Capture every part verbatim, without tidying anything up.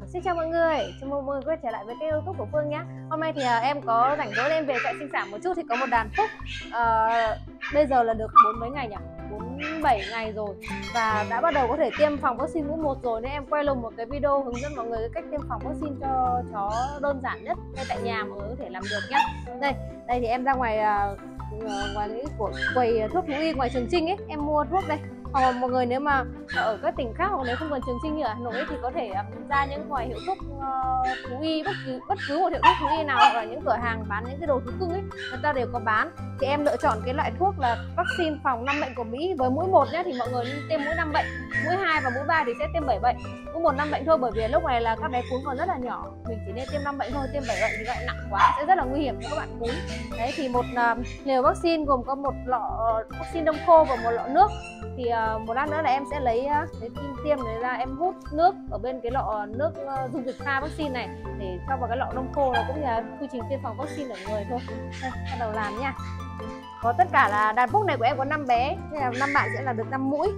Xin chào mọi người, chào mừng mọi người quay trở lại với kênh YouTube của Phương nhé. Hôm nay thì uh, em có rảnh rỗi lên về trại sinh sản một chút thì có một đàn phúc. Uh, bây giờ là được bốn mấy ngày nhỉ? bốn bảy ngày rồi và đã bắt đầu có thể tiêm phòng vaccine mũi một rồi, nên em quay luôn một cái video hướng dẫn mọi người cái cách tiêm phòng vaccine cho chó đơn giản nhất ngay tại nhà mọi người có thể làm được nhé. Đây, đây thì em ra ngoài uh, ngoài cái của quầy thuốc thú y ngoài Trường Chinh ấy, em mua thuốc đây. Hoặc là mọi người nếu mà ở các tỉnh khác hoặc nếu không gần Trường Chinh như ở Hà Nội ấy, thì có thể ra những quầy hiệu thuốc uh, thú y, bất cứ bất cứ một hiệu thuốc thú y nào hoặc là những cửa hàng bán những cái đồ thú cưng ấy, người ta đều có bán. Thì em lựa chọn cái loại thuốc là vaccine phòng năm bệnh của Mỹ. Với mũi một nhé thì mọi người nên tiêm mũi năm bệnh, mũi hai và mũi ba thì sẽ tiêm bảy bệnh. Mũi một năm bệnh thôi, bởi vì lúc này là các bé cún còn rất là nhỏ, mình chỉ nên tiêm năm bệnh thôi, tiêm bảy bệnh thì lại nặng quá sẽ rất là nguy hiểm cho các bạn cún. Đấy thì một uh, liều vaccine gồm có một lọ vaccine đông khô và một lọ nước. Thì uh, một lát nữa là em sẽ lấy uh, cái kim tiêm này ra, em hút nước ở bên cái lọ nước uh, dung dịch pha vaccine này để cho vào cái lọ đông khô, là cũng là quy trình tiêm phòng vaccine ở người thôi. Đây, bắt đầu làm nha. Có tất cả là đàn phúc này của em có năm bé, nên là năm bạn sẽ là được năm mũi.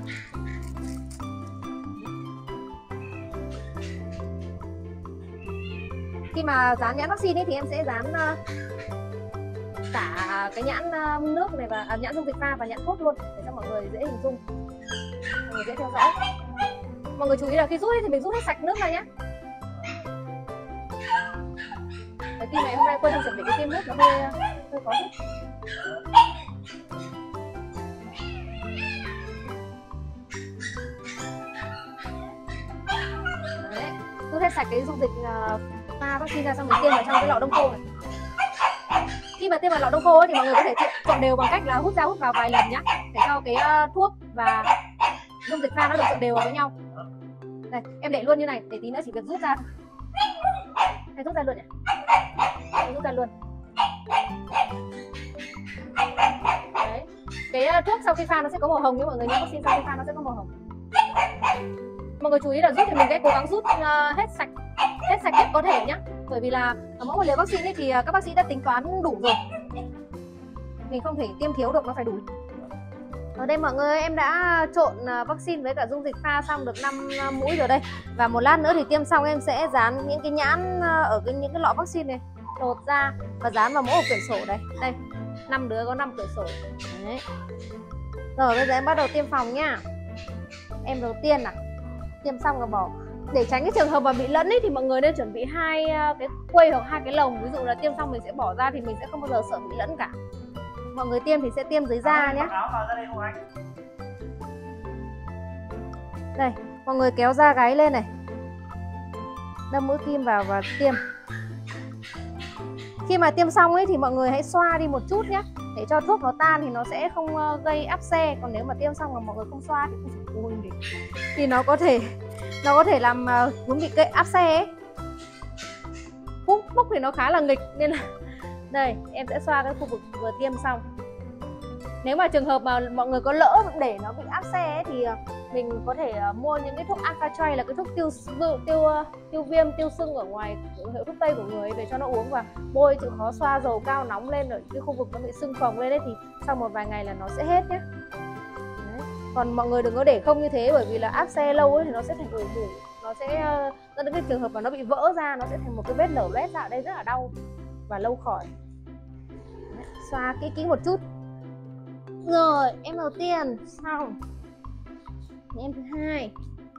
Khi mà dán nhãn vaccine ấy, thì em sẽ dán uh, cả cái nhãn uh, nước này và à, nhãn dung dịch pha và nhãn thuốc luôn để cho mọi người dễ hình dung, mọi người dễ theo dõi. Mọi người chú ý là khi rút ấy, thì mình rút hết sạch nước ra nhé. Cái tim này hôm nay quên không chuẩn bị cái tim nước, nó hơi hơi khó hút. Đấy, rút hết sạch cái dung dịch uh, pha vaccine ra, xong mình tiêm vào trong cái lọ đông khô này. Khi mà tiêm vào lọ đông khô ấy, thì mọi người có thể trộn đều bằng cách là hút ra hút vào vài lần nhé, để cho cái uh, thuốc và dung dịch pha nó được trộn đều vào với nhau. Đây, em để luôn như này để tí nữa chỉ việc rút ra. Hay rút ra luôn nhỉ? Hay rút ra luôn. Đấy, cái uh, thuốc sau khi pha nó sẽ có màu hồng nhé mọi người nhé, vaccine sau khi pha nó sẽ có màu hồng. Mọi người chú ý là rút thì mình sẽ cố gắng rút uh, hết sạch, hết sạch nhất có thể nhé. Bởi vì là ở mỗi một liều vaccine ấy thì các bác sĩ đã tính toán đủ rồi, mình không thể tiêm thiếu được, nó phải đủ. Ở đây mọi người, em đã trộn vaccine với cả dung dịch pha xong được năm mũi rồi đây. Và một lát nữa thì tiêm xong em sẽ dán những cái nhãn ở cái, những cái lọ vaccine này, lột ra và dán vào mỗi một quyển sổ đây. Đây, năm đứa có năm quyển sổ. Đấy. Rồi bây giờ em bắt đầu tiêm phòng nhá. Em đầu tiên nào, tiêm xong rồi bỏ. Để tránh cái trường hợp mà bị lẫn ấy, thì mọi người nên chuẩn bị hai cái quây hoặc hai cái lồng. Ví dụ là tiêm xong mình sẽ bỏ ra thì mình sẽ không bao giờ sợ bị lẫn cả. Mọi người tiêm thì sẽ tiêm dưới da nhé. Đây, mọi người kéo da gáy lên này, đâm mũi kim vào và tiêm. Khi mà tiêm xong ấy thì mọi người hãy xoa đi một chút nhé, để cho thuốc nó tan thì nó sẽ không gây áp xe. Còn nếu mà tiêm xong mà mọi người không xoa thì không phải ui, thì nó có thể nó có thể làm cún bị gây áp xe ấy. Phúc phúc thì nó khá là nghịch, nên là đây em sẽ xoa cái khu vực vừa tiêm xong. Nếu mà trường hợp mà mọi người có lỡ để nó bị áp xe ấy, thì mình có thể mua những cái thuốc Alpha-Tray, là cái thuốc tiêu tiêu tiêu viêm, tiêu sưng ở ngoài hiệu thuốc tây của người ấy, về cho nó uống và bôi chịu khó xoa dầu cao nóng lên ở cái khu vực nó bị sưng phồng lên đấy, thì sau một vài ngày là nó sẽ hết nhé. Đấy. Còn mọi người đừng có để không như thế, bởi vì là áp xe lâu ấy thì nó sẽ thành ủ mủ, nó sẽ dẫn đến cái trường hợp mà nó bị vỡ ra, nó sẽ thành một cái vết lở loét ra ở đây rất là đau và lâu khỏi. Đấy. Xoa kỹ kỹ một chút. Rồi, em đầu tiên xong. Em thứ hai.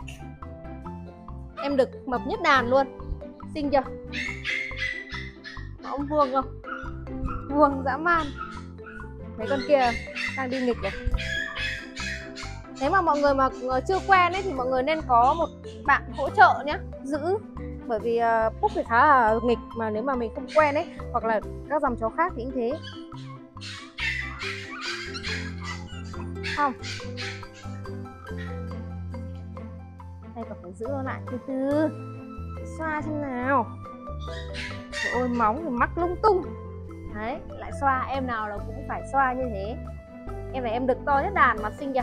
Em được mập nhất đàn luôn. Xinh chưa? Có ông Vuông không? Vuông dã man. Mấy con kia đang đi nghịch rồi. Nếu mà mọi người mà chưa quen ấy thì mọi người nên có một bạn hỗ trợ nhé, giữ. Bởi vì uh, Phúc thì khá là nghịch, mà nếu mà mình không quen ấy, hoặc là các dòng chó khác thì cũng thế. Không. Đây còn phải giữ nó lại từ từ. Xoa xem nào. Trời ơi, móng thì mắc lung tung. Đấy, lại xoa, em nào là cũng phải xoa như thế. Em này em được to nhất đàn mà, xinh chưa?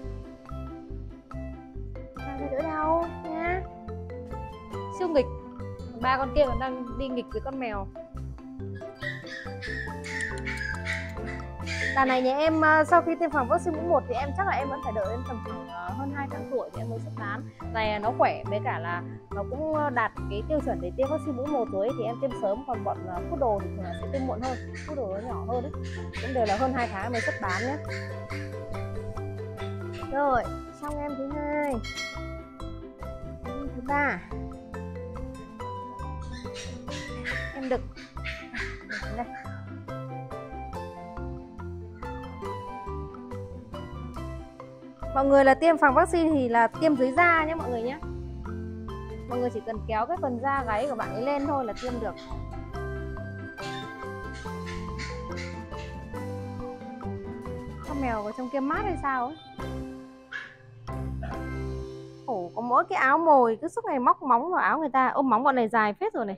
Sao phải đỡ đau nha. Siêu nghịch. Ba con kia còn đang đi nghịch với con mèo. Đàn này nhà em sau khi tiêm phòng vaccine mũi một thì em chắc là em vẫn phải đợi đến tầm khoảng hơn hai tháng tuổi thì em mới xuất bán. Này nó khỏe với cả là nó cũng đạt cái tiêu chuẩn để tiêm vaccine mũi một rồi ấy, thì em tiêm sớm, còn bọn poodle thì thường là sẽ tiêm muộn hơn, poodle nó nhỏ hơn ấy. Cũng đều là hơn hai tháng mới xuất bán nhé. Rồi xong em thứ hai, em thứ ba, em đực đây. Mọi người là tiêm phòng vaccine thì là tiêm dưới da nhé mọi người nhé. Mọi người chỉ cần kéo cái phần da gáy của bạn ấy lên thôi là tiêm được. Con mèo ở trong kia mát hay sao ấy. Ồ, có mỗi cái áo mồi cứ suốt ngày móc móng vào áo người ta. Ôm móng bọn này dài phết rồi này.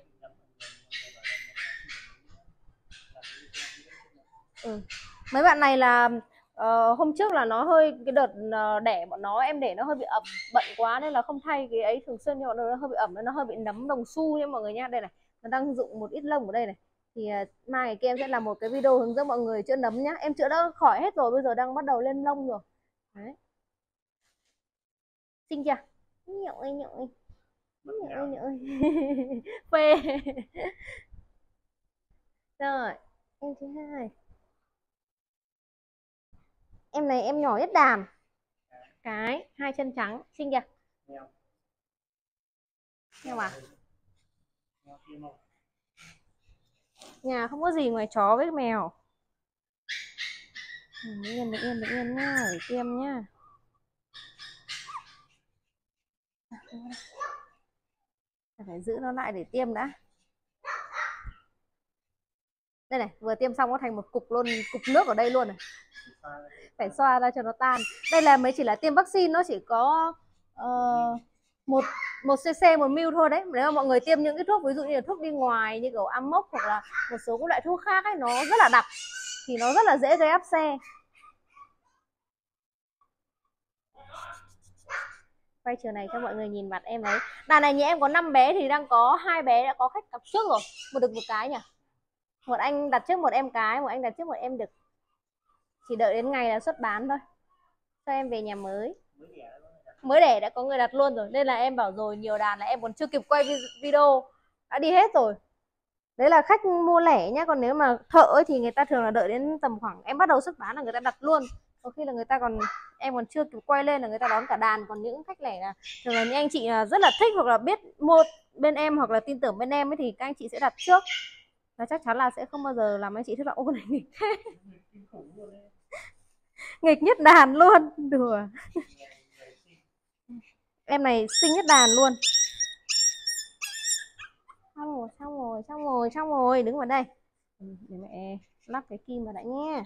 Ừ. Mấy bạn này là uh, hôm trước là nó hơi cái đợt uh, đẻ bọn nó em để nó hơi bị ẩm, bận quá nên là không thay cái ấy thường xuyên, nhưng mà nó hơi bị ẩm nên nó hơi bị nấm đồng xu nha mọi người nha. Đây này, nó đang dụng một ít lông ở đây này. Thì uh, mai ngày kia em sẽ làm một cái video hướng dẫn mọi người chữa nấm nhá. Em chữa đã khỏi hết rồi, bây giờ đang bắt đầu lên lông rồi. Đấy. Xinh chưa? Nhậu ơi nhậu ơi. Nhậu ơi nhậu ơi. Phê. Rồi, em thứ hai. Em này em nhỏ nhất đàn. Cái hai chân trắng, xinh kìa. Nghe à? Nhà không có gì ngoài chó với mèo. Bình yên, bình yên, bình yên nhá, để tiêm nhá. Phải giữ nó lại để tiêm đã. Đây này, vừa tiêm xong nó thành một cục luôn, cục nước ở đây luôn này. Phải xoa ra cho nó tan. Đây là mới chỉ là tiêm vaccine, nó chỉ có uh, một một cc một ml thôi đấy. Nếu mà mọi người tiêm những cái thuốc ví dụ như là thuốc đi ngoài như kiểu Amox hoặc là một số các loại thuốc khác ấy, nó rất là đặc thì nó rất là dễ gây áp xe. Quay chiều này cho mọi người nhìn mặt em ấy. Đàn này nhà em có năm bé thì đang có hai bé đã có khách cặp trước rồi, một đực một cái nhỉ. Một anh đặt trước một em cái, một anh đặt trước một em đực. Chỉ đợi đến ngày là xuất bán thôi, cho em về nhà mới. Mới đẻ đã có người đặt luôn rồi, nên là em bảo rồi, nhiều đàn là em còn chưa kịp quay video đã đi hết rồi. Đấy là khách mua lẻ nhá, còn nếu mà thợ ấy thì người ta thường là đợi đến tầm khoảng em bắt đầu xuất bán là người ta đặt luôn. Có khi là người ta còn em còn chưa kịp quay lên là người ta đón cả đàn. Còn những khách lẻ là thường là những anh chị rất là thích hoặc là biết mua bên em hoặc là tin tưởng bên em ấy thì các anh chị sẽ đặt trước. Và chắc chắn là sẽ không bao giờ làm anh chị thất vọng. Ô, này nghịch thế. Nghịch nhất đàn luôn, đùa. Em này xinh nhất đàn luôn. Xong rồi, xong rồi, xong rồi, xong rồi, đứng vào đây. Để mẹ lắp cái kim vào đã nhé.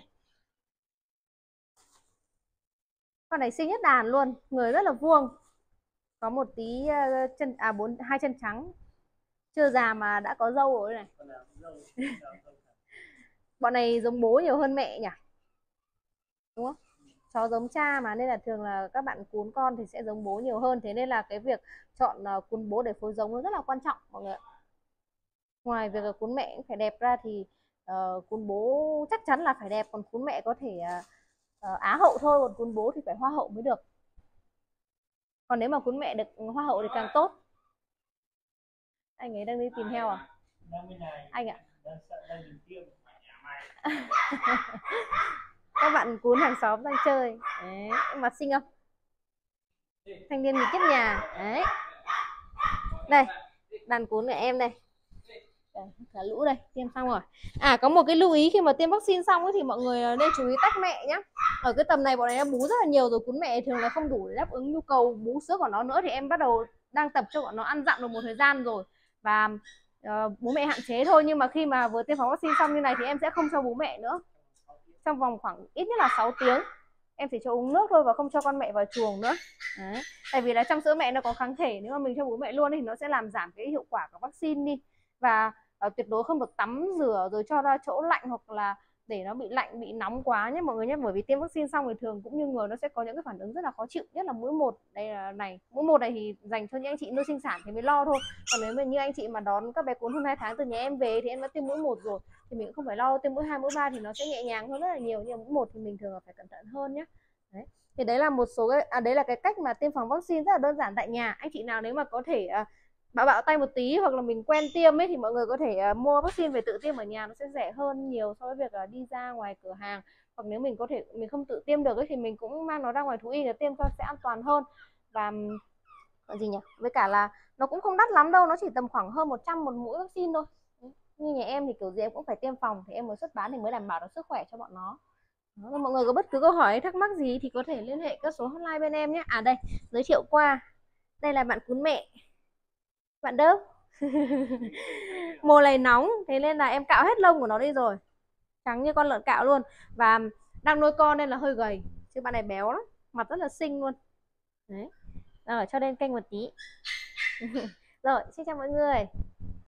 Con này xinh nhất đàn luôn, người rất là vuông. Có một tí chân à bốn hai chân trắng. Chưa già mà đã có râu rồi này. Bọn này giống bố nhiều hơn mẹ nhỉ? Đúng không? Chó giống cha mà, nên là thường là các bạn cún con thì sẽ giống bố nhiều hơn. Thế nên là cái việc chọn cún bố để phối giống nó rất là quan trọng mọi người ạ. Ngoài việc là cún mẹ cũng phải đẹp ra thì uh, cún bố chắc chắn là phải đẹp. Còn cún mẹ có thể uh, á hậu thôi, còn cún bố thì phải hoa hậu mới được. Còn nếu mà cún mẹ được hoa hậu thì càng tốt. Anh ấy đang đi tìm heo à? Anh ạ. Các bạn cún hàng xóm đang chơi. Đấy, mặt xinh không? Thanh niên nghịch nhất nhà. Đấy. Đây, đàn cún của em đây. Đây, cả lũ đây, tiêm xong rồi. À, có một cái lưu ý khi mà tiêm vaccine xong ấy, thì mọi người nên chú ý tách mẹ nhá. Ở cái tầm này bọn này nó bú rất là nhiều rồi, cún mẹ thường là không đủ để đáp ứng nhu cầu bú sữa của nó nữa. Thì em bắt đầu đang tập cho bọn nó ăn dặm được một thời gian rồi. Và uh, bố mẹ hạn chế thôi. Nhưng mà khi mà vừa tiêm phòng vaccine xong như này thì em sẽ không cho bú mẹ nữa. Trong vòng khoảng ít nhất là sáu tiếng em chỉ cho uống nước thôi và không cho con mẹ vào chuồng nữa. Đấy. Tại vì là trong sữa mẹ nó có kháng thể, nếu mà mình cho bú mẹ luôn thì nó sẽ làm giảm cái hiệu quả của vaccine đi. Và uh, tuyệt đối không được tắm rửa rồi cho ra chỗ lạnh hoặc là để nó bị lạnh, bị nóng quá nhé mọi người nhé. Bởi vì tiêm vaccine xong thì thường cũng như người nó sẽ có những cái phản ứng rất là khó chịu, nhất là mũi một. Đây là này, mũi một này thì dành cho những anh chị nuôi sinh sản thì mới lo thôi. Còn nếu mà như anh chị mà đón các bé cún hơn hai tháng từ nhà em về thì em đã tiêm mũi một rồi thì mình cũng không phải lo. Tiêm mũi hai, mũi ba thì nó sẽ nhẹ nhàng hơn rất là nhiều, nhưng mà mũi một thì mình thường là phải cẩn thận hơn nhé. Đấy. Thì đấy là một số cái, à, đấy là cái cách mà tiêm phòng vaccine rất là đơn giản tại nhà. Anh chị nào nếu mà có thể uh, bạo bạo tay một tí hoặc là mình quen tiêm ấy thì mọi người có thể uh, mua vaccine về tự tiêm ở nhà, nó sẽ rẻ hơn nhiều so với việc uh, đi ra ngoài cửa hàng. Hoặc nếu mình có thể mình không tự tiêm được ấy thì mình cũng mang nó ra ngoài thú y để tiêm cho sẽ an toàn hơn. Và còn gì nhỉ, với cả là nó cũng không đắt lắm đâu, nó chỉ tầm khoảng hơn một trăm một mũi vaccine thôi. Như nhà em thì kiểu gì em cũng phải tiêm phòng thì em mới xuất bán thì mới đảm bảo được sức khỏe cho bọn nó. Đó, mọi người có bất cứ câu hỏi thắc mắc gì thì có thể liên hệ các số hotline bên em nhé. À đây, giới thiệu qua, đây là bạn cún mẹ, bạn Đớp. Mùa này nóng thế nên là em cạo hết lông của nó đi rồi, trắng như con lợn cạo luôn. Và đang nuôi con nên là hơi gầy, chứ bạn này béo lắm, mặt rất là xinh luôn đấy. Rồi cho lên kênh một tí. Rồi xin chào mọi người.